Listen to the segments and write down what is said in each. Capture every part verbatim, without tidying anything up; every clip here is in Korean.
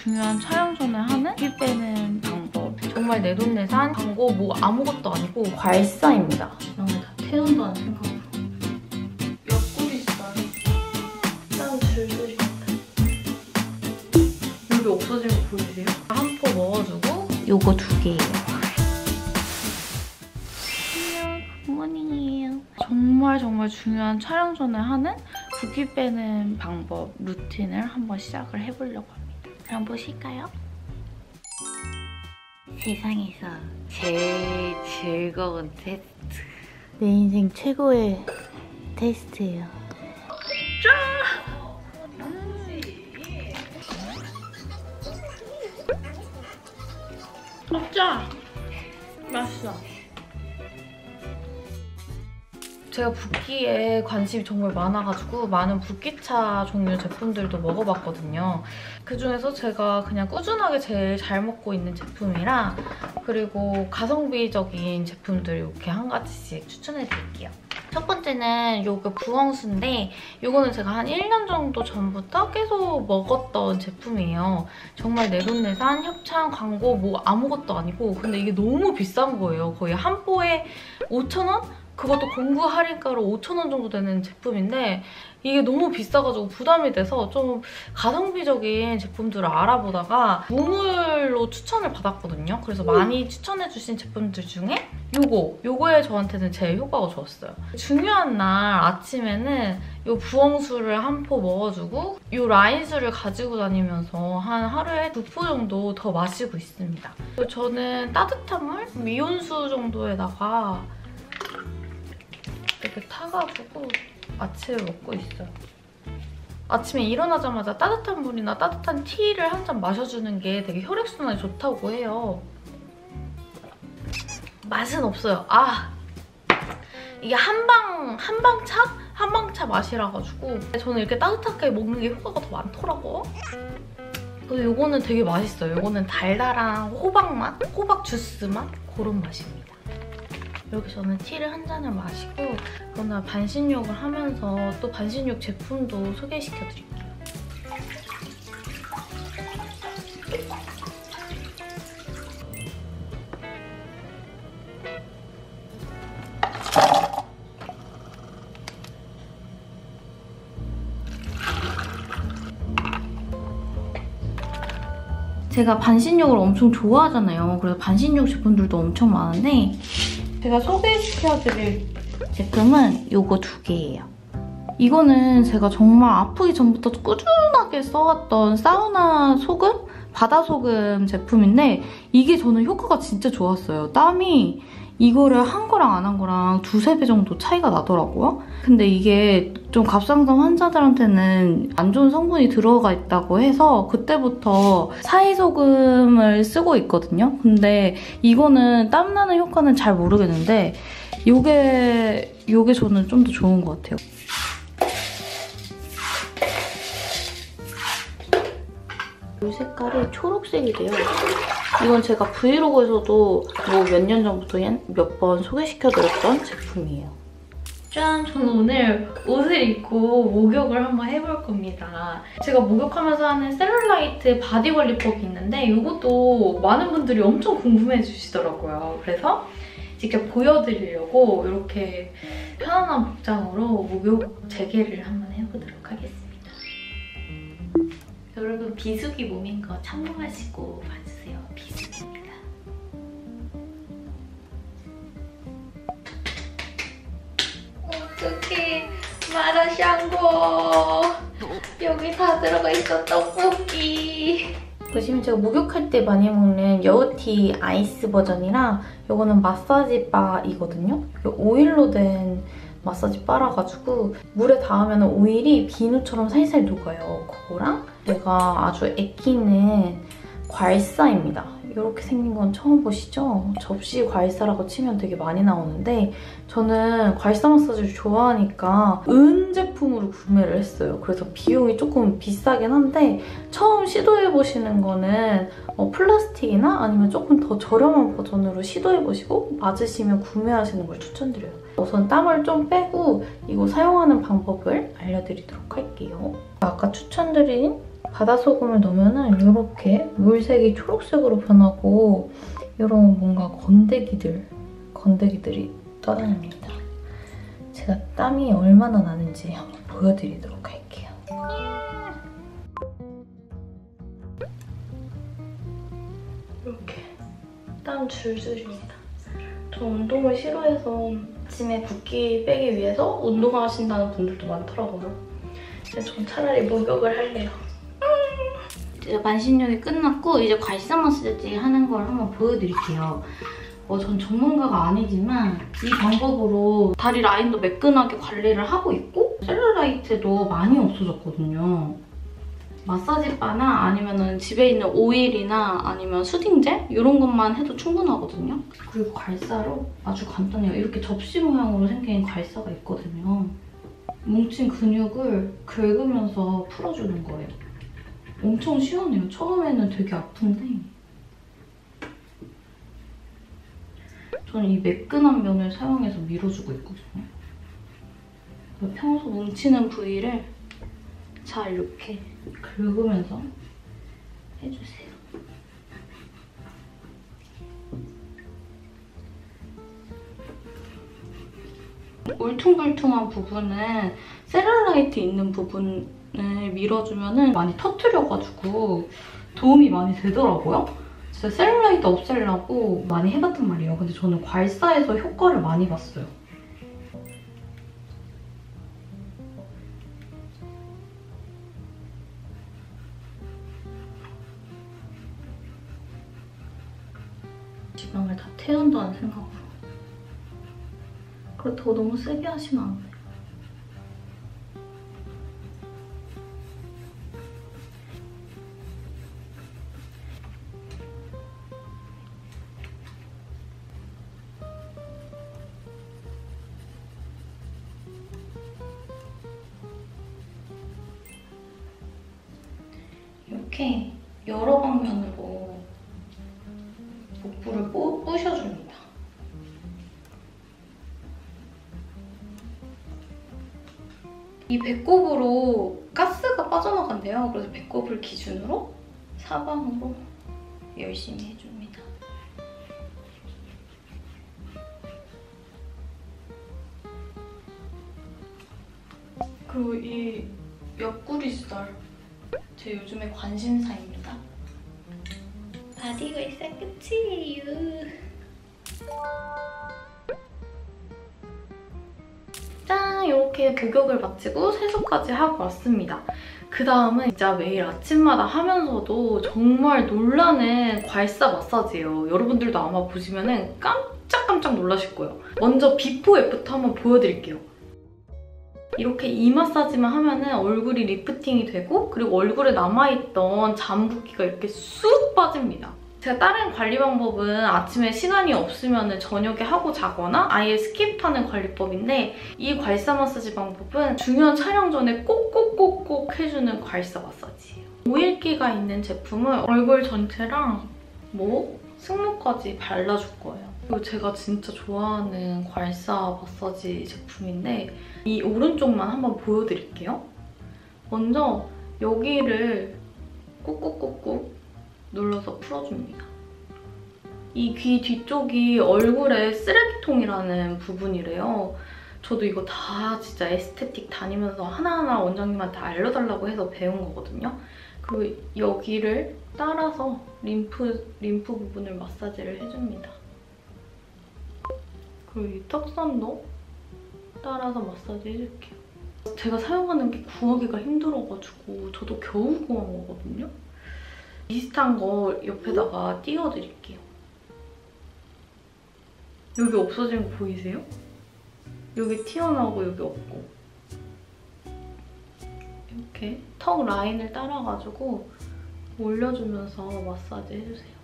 중요한 촬영 전에 하는 붓기 빼는 방법. 정말 내돈내산 광고 뭐 아무것도 아니고 괄사입니다. 이런 거 다 태운다는 생각으로. 옆구리 있어요. 땀 줄줄 있다. 여기 없어지는 거 보이세요? 한 포 먹어주고 요거 두 개예요. 안녕, 굿모닝이에요. 정말 정말 중요한 촬영 전에 하는 붓기 빼는 방법 루틴을 한번 시작을 해보려고 합니다. 그럼 보실까요? 세상에서 제일 즐거운 테스트. 내 인생 최고의 테스트예요. 짠! 먹자! 맛있어. 제가 붓기에 관심이 정말 많아가지고 많은 붓기차 종류 제품들도 먹어봤거든요. 그중에서 제가 그냥 꾸준하게 제일 잘 먹고 있는 제품이라 그리고 가성비적인 제품들 이렇게 한 가지씩 추천해드릴게요. 첫 번째는 요거 부엉수인데 요거는 제가 한 일 년 정도 전부터 계속 먹었던 제품이에요. 정말 내돈내산 협찬 광고 뭐 아무것도 아니고 근데 이게 너무 비싼 거예요. 거의 한 포에 오천 원? 그것도 공구 할인가로 오천 원 정도 되는 제품인데 이게 너무 비싸가지고 부담이 돼서 좀 가성비적인 제품들을 알아보다가 무물로 추천을 받았거든요. 그래서 많이 추천해주신 제품들 중에 요거! 요거에 저한테는 제일 효과가 좋았어요. 중요한 날 아침에는 요 부엉수를 한 포 먹어주고 요 라인수를 가지고 다니면서 한 하루에 두 포 정도 더 마시고 있습니다. 그리고 저는 따뜻한 물? 미온수 정도에다가 이렇게 타가지고 아침을 먹고 있어요. 아침에 일어나자마자 따뜻한 물이나 따뜻한 티를 한 잔 마셔주는 게 되게 혈액순환에 좋다고 해요. 맛은 없어요. 아! 이게 한방, 한방차? 한방차 맛이라가지고 저는 이렇게 따뜻하게 먹는 게 효과가 더 많더라고. 그리고 요거는 되게 맛있어요. 요거는 달달한 호박 맛? 호박 주스 맛? 그런 맛입니다. 이렇게 저는 티를 한 잔을 마시고 그러나 반신욕을 하면서 또 반신욕 제품도 소개시켜드릴게요. 제가 반신욕을 엄청 좋아하잖아요. 그래서 반신욕 제품들도 엄청 많은데 제가 소개시켜드릴 제품은 요거 두 개예요. 이거는 제가 정말 아프기 전부터 꾸준하게 써왔던 사우나 소금? 바다 소금 제품인데 이게 저는 효과가 진짜 좋았어요. 땀이 이거를 한 거랑 안 한 거랑 두세 배 정도 차이가 나더라고요. 근데 이게 좀 갑상선 환자들한테는 안 좋은 성분이 들어가 있다고 해서 그때부터 사이소금을 쓰고 있거든요. 근데 이거는 땀나는 효과는 잘 모르겠는데 요게, 요게 저는 좀 더 좋은 것 같아요. 이 색깔이 초록색이래요. 이건 제가 브이로그에서도 뭐 몇 년 전부터 몇 번 소개시켜드렸던 제품이에요. 짠! 저는 오늘 옷을 입고 목욕을 한번 해볼 겁니다. 제가 목욕하면서 하는 셀룰라이트 바디 관리법이 있는데 이것도 많은 분들이 엄청 궁금해 주시더라고요. 그래서 직접 보여드리려고 이렇게 편안한 복장으로 목욕 재개를 한번 해보도록 하겠습니다. 여러분 비수기 몸인 거 참고하시고 봐주세요. 비수기입니다. 어떡해. 마라샹궈. 여기 다 들어가 있어. 떡볶이. 보시면 제가 목욕할 때 많이 먹는 여우티 아이스 버전이랑 이거는 마사지 바이거든요. 오일로 된 마사지 바라가지고 물에 닿으면 오일이 비누처럼 살살 녹아요. 그거랑 제가 아주 아끼는 괄사입니다. 이렇게 생긴 건 처음 보시죠? 접시 괄사라고 치면 되게 많이 나오는데 저는 괄사 마사지를 좋아하니까 은 제품으로 구매를 했어요. 그래서 비용이 조금 비싸긴 한데 처음 시도해보시는 거는 어, 플라스틱이나 아니면 조금 더 저렴한 버전으로 시도해보시고 맞으시면 구매하시는 걸 추천드려요. 우선 땀을 좀 빼고 이거 사용하는 방법을 알려드리도록 할게요. 아까 추천드린 바다소금을 넣으면 이렇게 물색이 초록색으로 변하고 이런 뭔가 건데기들, 건데기들이 떠다닙니다. 제가 땀이 얼마나 나는지 한번 보여드리도록 할게요. 이렇게 땀 줄줄입니다. 저 운동을 싫어해서 아침에 붓기 빼기 위해서 운동하신다는 분들도 많더라고요. 근데 전 차라리 목욕을 할래요. 이제 반신욕이 끝났고 이제 괄사 마사지 하는 걸 한번 보여드릴게요. 어, 전 전문가가 아니지만 이 방법으로 다리 라인도 매끈하게 관리를 하고 있고 셀룰라이트도 많이 없어졌거든요. 마사지바나 아니면 집에 있는 오일이나 아니면 수딩젤 이런 것만 해도 충분하거든요. 그리고 괄사로 아주 간단해요. 이렇게 접시 모양으로 생긴 괄사가 있거든요. 뭉친 근육을 긁으면서 풀어주는 거예요. 엄청 시원해요. 처음에는 되게 아픈데 저는 이 매끈한 면을 사용해서 밀어주고 있거든요. 평소 뭉치는 부위를 잘 이렇게 긁으면서 해주세요. 울퉁불퉁한 부분은 셀룰라이트 있는 부분을 밀어주면 많이 터트려가지고 도움이 많이 되더라고요. 진짜 셀룰라이트 없애려고 많이 해봤단 말이에요. 근데 저는 괄사에서 효과를 많이 봤어요. 지방을 다 태운다는 생각으로. 그렇다고 너무 세게 하시면 안 돼요. 이렇게 여러 방면으로 복부를 뿌, 부셔줍니다. 이 배꼽으로 가스가 빠져나간대요. 그래서 배꼽을 기준으로 사방으로 열심히 해줍니다. 그리고 이 옆구리살 제 요즘에 관심사입니다. 바디걸사 끝이에요. 짠! 이렇게 목욕을 마치고 세수까지 하고 왔습니다. 그 다음은 진짜 매일 아침마다 하면서도 정말 놀라는 괄사 마사지예요. 여러분들도 아마 보시면 깜짝깜짝 놀라실 거예요. 먼저 비포 애프터 한번 보여드릴게요. 이렇게 이 마사지만 하면 얼굴이 리프팅이 되고 그리고 얼굴에 남아있던 잔붓기가 이렇게 쑥 빠집니다. 제가 다른 관리 방법은 아침에 시간이 없으면 저녁에 하고 자거나 아예 스킵하는 관리법인데 이 괄사 마사지 방법은 중요한 촬영 전에 꼭꼭꼭꼭 해주는 괄사 마사지예요. 오일기가 있는 제품을 얼굴 전체랑 목, 승모까지 발라줄 거예요. 그리고 제가 진짜 좋아하는 괄사 마사지 제품인데 이 오른쪽만 한번 보여드릴게요. 먼저 여기를 꾹꾹꾹꾹 눌러서 풀어줍니다. 이 귀 뒤쪽이 얼굴의 쓰레기통이라는 부분이래요. 저도 이거 다 진짜 에스테틱 다니면서 하나하나 원장님한테 알려달라고 해서 배운 거거든요. 그리고 여기를 따라서 림프, 림프 부분을 마사지를 해줍니다. 그리고 이 턱선도 따라서 마사지 해줄게요. 제가 사용하는 게 구하기가 힘들어가지고 저도 겨우 구한 거거든요. 비슷한 거 옆에다가 띄워드릴게요. 여기 없어진 거 보이세요? 여기 튀어나오고 여기 없고 이렇게 턱 라인을 따라가지고 올려주면서 마사지 해주세요.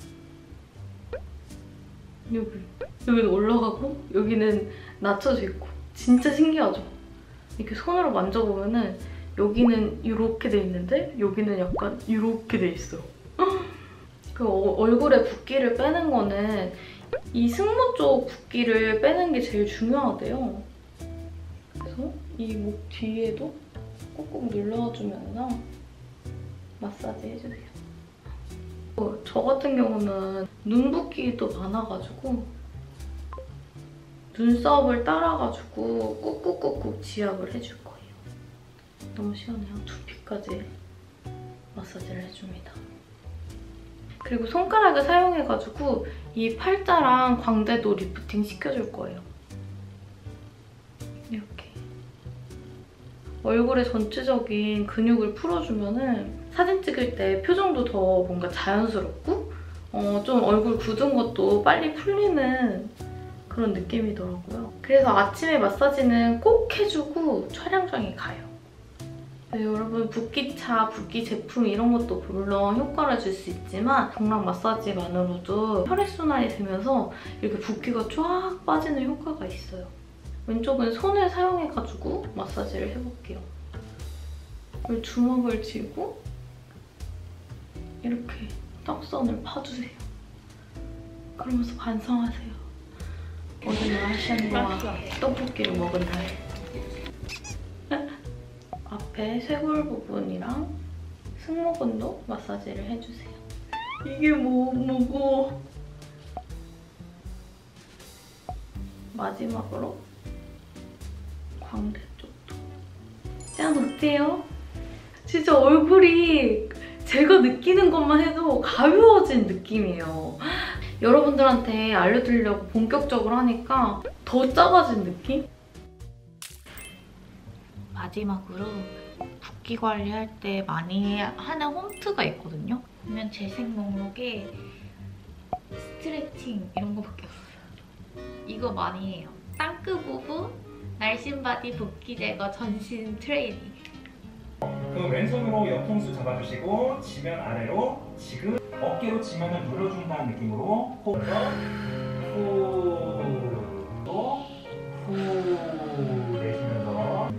여기, 여기는 올라가고 여기는 낮춰져 있고 진짜 신기하죠? 이렇게 손으로 만져보면은 여기는 이렇게 돼 있는데 여기는 약간 이렇게 돼 있어요. 그 얼굴에 붓기를 빼는 거는 이 승모 쪽 붓기를 빼는 게 제일 중요하대요. 그래서 이 목 뒤에도 꾹꾹 눌러주면서 마사지 해주세요. 저 같은 경우는 눈 붓기도 많아가지고 눈썹을 따라가지고 꾹꾹꾹꾹 지압을 해줄 거예요. 너무 시원해요. 두피까지 마사지를 해줍니다. 그리고 손가락을 사용해가지고 이 팔자랑 광대도 리프팅 시켜줄 거예요. 이렇게. 얼굴의 전체적인 근육을 풀어주면은 사진 찍을 때 표정도 더 뭔가 자연스럽고 어, 좀 얼굴 굳은 것도 빨리 풀리는 그런 느낌이더라고요. 그래서 아침에 마사지는 꼭 해주고 촬영장에 가요. 네, 여러분 붓기차, 붓기 제품 이런 것도 물론 효과를 줄 수 있지만 경락 마사지만으로도 혈액순환이 되면서 이렇게 붓기가 쫙 빠지는 효과가 있어요. 왼쪽은 손을 사용해가지고 마사지를 해볼게요. 주먹을 쥐고 이렇게 떡선을 파주세요. 그러면서 반성하세요. 오늘 마시안과 떡볶이를 먹은 날. 앞에 쇄골 부분이랑 승모근도 마사지를 해주세요. 이게 뭐 무거워. 마지막으로 광대 쪽도. 짠, 어때요? 진짜 얼굴이 제가 느끼는 것만 해도 가벼워진 느낌이에요. 여러분들한테 알려드리려고 본격적으로 하니까 더 작아진 느낌? 마지막으로 붓기 관리할 때 많이 하는 홈트가 있거든요. 보면 재생 목록에 스트레칭 이런 거밖에 없어요. 이거 많이 해요. 땅끝 부분, 날씬 바디 붓기 제거 전신 트레이닝. 그 왼손으로 옆통수 잡아주시고 지면 아래로 지금 어깨로 지면을 눌러준다는 느낌으로 호흡을 후, 후 내쉬면서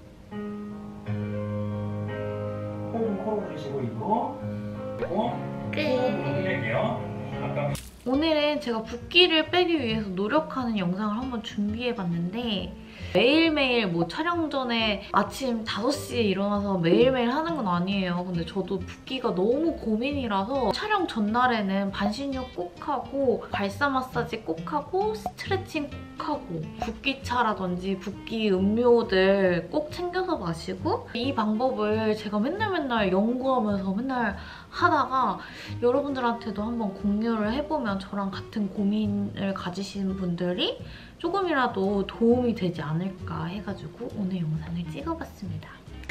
호흡은 코로 부르시고 입으로 그리고 호흡으로 흘릴게요. 아까 오늘은 제가 붓기를 빼기 위해서 노력하는 영상을 한번 준비해봤는데 매일매일 뭐 촬영 전에 아침 다섯 시에 일어나서 매일매일 하는 건 아니에요. 근데 저도 붓기가 너무 고민이라서 촬영 전날에는 반신욕 꼭 하고 발사 마사지 꼭 하고 스트레칭 꼭 하고 붓기차라든지 붓기 음료들 꼭 챙겨서 마시고 이 방법을 제가 맨날 맨날 연구하면서 맨날 하다가 여러분들한테도 한번 공유를 해보면 저랑 같은 고민을 가지신 분들이 조금이라도 도움이 되지 않을까 해가지고 오늘 영상을 찍어봤습니다.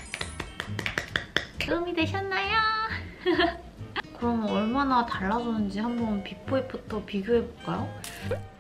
도움이 되셨나요? 그럼 얼마나 달라졌는지 한번 비포 애프터 비교해볼까요?